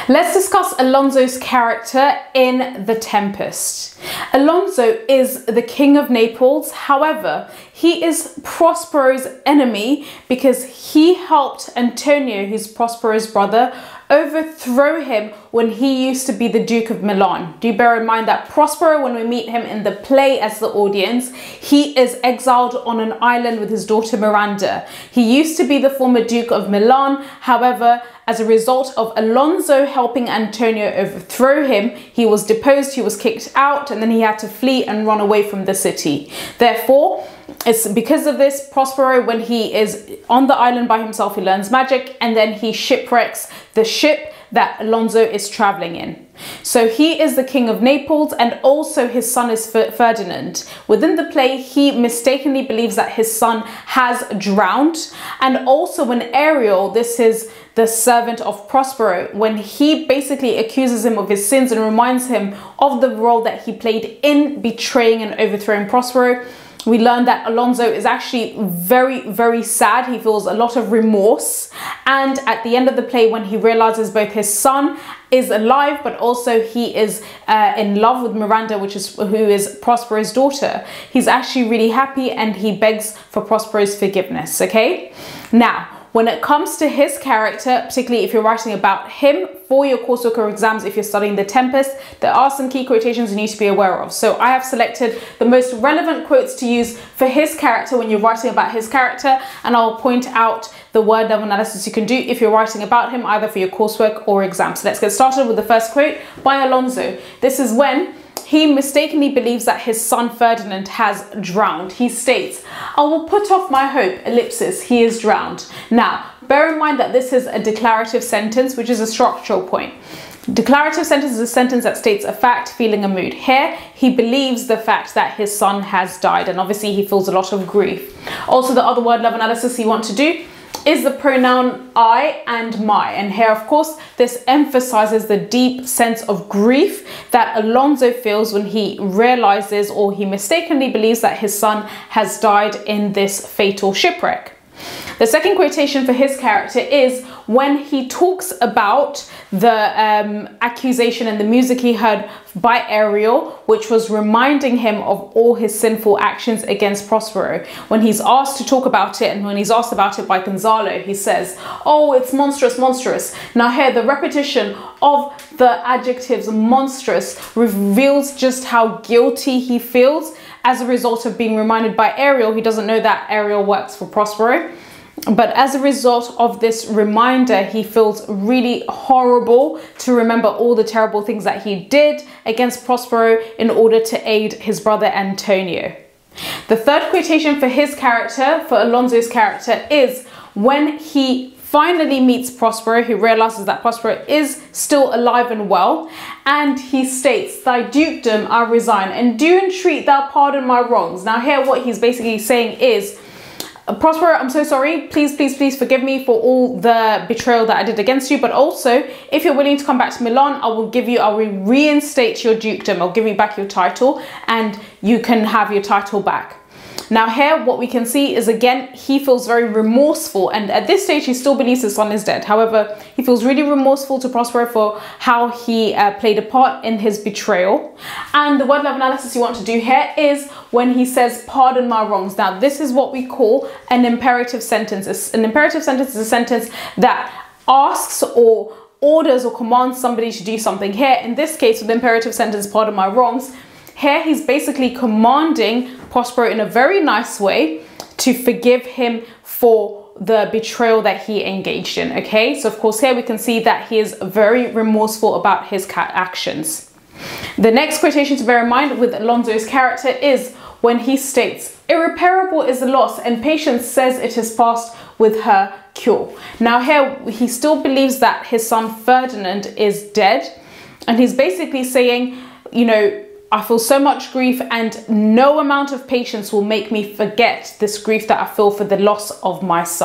Let's discuss Alonso's character in The Tempest. Alonso is the king of Naples. However, he is Prospero's enemy because he helped Antonio, who's Prospero's brother, overthrow him when he used to be the Duke of Milan. Do bear in mind that Prospero, when we meet him in the play as the audience, he is exiled on an island with his daughter Miranda. He used to be the former Duke of Milan. However, as a result of Alonso helping Antonio overthrow him, he was deposed, he was kicked out, and then he had to flee and run away from the city. Therefore, it's because of this, Prospero, when he is on the island by himself, he learns magic, and then he shipwrecks the ship that Alonso is traveling in. So he is the king of Naples, and also his son is Ferdinand. Within the play, he mistakenly believes that his son has drowned. And also when Ariel, this is the servant of Prospero, when he basically accuses him of his sins and reminds him of the role that he played in betraying and overthrowing Prospero, we learn that Alonso is actually very, very sad. He feels a lot of remorse. And at the end of the play, when he realizes both his son is alive, but also he is in love with Miranda, who is Prospero's daughter, he's actually really happy and he begs for Prospero's forgiveness, okay? Now, when it comes to his character, particularly if you're writing about him for your coursework or exams, if you're studying The Tempest, there are some key quotations you need to be aware of. So I have selected the most relevant quotes to use for his character when you're writing about his character, and I'll point out the word level analysis you can do if you're writing about him, either for your coursework or exams. So let's get started with the first quote by Alonso. This is when he mistakenly believes that his son Ferdinand has drowned. He states, "I will put off my hope, ellipsis, he is drowned." Now, bear in mind that this is a declarative sentence, which is a structural point. Declarative sentence is a sentence that states a fact, feeling, a mood. Here, he believes the fact that his son has died, and obviously he feels a lot of grief. Also, the other word level analysis you want to do is the pronoun I and my. And here, of course, this emphasizes the deep sense of grief that Alonso feels when he realizes, or he mistakenly believes, that his son has died in this fatal shipwreck. The second quotation for his character is when he talks about the accusation and the music he heard by Ariel, which was reminding him of all his sinful actions against Prospero. When he's asked to talk about it, and when he's asked about it by Gonzalo, he says, "Oh, it's monstrous, monstrous." Now here, the repetition of the adjectives monstrous reveals just how guilty he feels as a result of being reminded by Ariel. He doesn't know that Ariel works for Prospero. But as a result of this reminder, he feels really horrible to remember all the terrible things that he did against Prospero in order to aid his brother Antonio. The third quotation for his character, for Alonso's character, is when he finally meets Prospero, who realizes that Prospero is still alive and well, and he states, "Thy dukedom I resign, and do entreat thou pardon my wrongs." Now here, what he's basically saying is, "Prospero, I'm so sorry. Please, please, please forgive me for all the betrayal that I did against you. But also, if you're willing to come back to Milan, I will reinstate your dukedom. I'll give you back your title, and you can have your title back." Now here, what we can see is, again, he feels very remorseful, and at this stage he still believes his son is dead. However, he feels really remorseful to Prospero for how he played a part in his betrayal. And the word level analysis you want to do here is when he says, "Pardon my wrongs." Now this is what we call an imperative sentence. An imperative sentence is a sentence that asks or orders or commands somebody to do something. Here, in this case, with the imperative sentence, "Pardon my wrongs," here he's basically commanding Prospero in a very nice way to forgive him for the betrayal that he engaged in, okay? So of course here we can see that he is very remorseful about his actions. The next quotation to bear in mind with Alonso's character is when he states, "Irreparable is the loss, and Patience says it is past with her cure." Now here, he still believes that his son Ferdinand is dead, and he's basically saying, you know, "I feel so much grief, and no amount of patience will make me forget this grief that I feel for the loss of my son."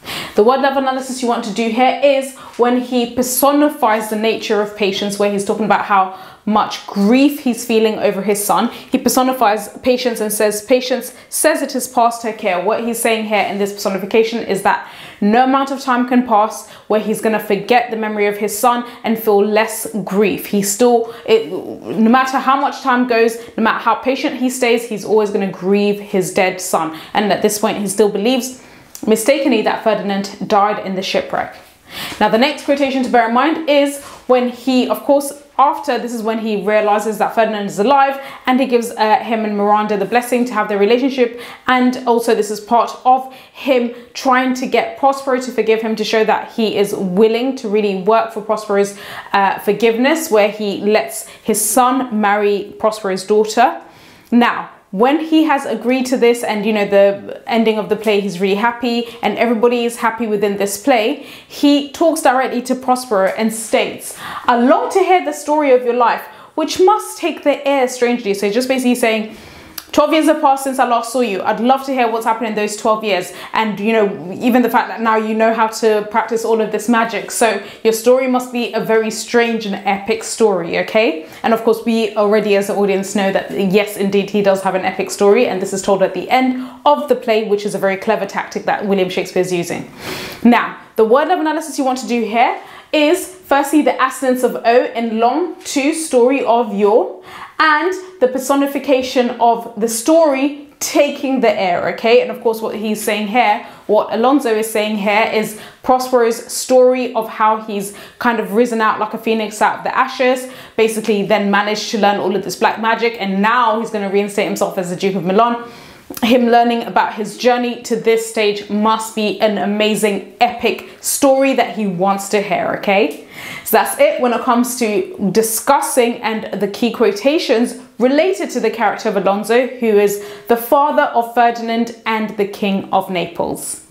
The word love analysis you want to do here is when he personifies the nature of patience, where he's talking about how much grief he's feeling over his son. He personifies patience and says, patience says it is past her care. What he's saying here in this personification is that no amount of time can pass where he's going to forget the memory of his son and feel less grief. He's still, no matter how much time goes, no matter how patient he stays, he's always going to grieve his dead son. And at this point, he still believes mistakenly that Ferdinand died in the shipwreck. Now, the next quotation to bear in mind is when he, of course, after this is when he realizes that Ferdinand is alive, and he gives him and Miranda the blessing to have their relationship. And also this is part of him trying to get Prospero to forgive him, to show that he is willing to really work for Prospero's forgiveness, where he lets his son marry Prospero's daughter. Now, when he has agreed to this, and you know, the ending of the play, he's really happy and everybody is happy within this play, he talks directly to Prospero and states, "I long to hear the story of your life, which must take the air strangely." So just basically saying, 12 years have passed since I last saw you. I'd love to hear what's happened in those 12 years. And, you know, even the fact that now you know how to practice all of this magic. So your story must be a very strange and epic story, okay? And of course, we already as an audience know that, yes, indeed, he does have an epic story. And this is told at the end of the play, which is a very clever tactic that William Shakespeare is using. Now, the word love analysis you want to do here is firstly the assonance of O in long to story of your, and the personification of the story taking the air, okay? And of course, what he's saying here, what Alonso is saying here, is Prospero's story of how he's kind of risen out like a phoenix out of the ashes, basically then managed to learn all of this black magic, and now he's going to reinstate himself as the Duke of Milan. Him learning about his journey to this stage must be an amazing epic story that he wants to hear, okay? So that's it when it comes to discussing and the key quotations related to the character of Alonso, who is the father of Ferdinand and the King of Naples.